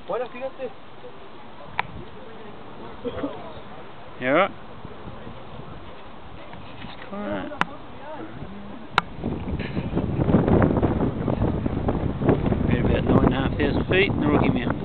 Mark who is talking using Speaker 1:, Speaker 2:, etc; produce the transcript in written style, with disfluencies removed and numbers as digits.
Speaker 1: Bueno, fíjate.
Speaker 2: You alright? It's quiet. We're about 9,500 feet in the Rocky Mountains.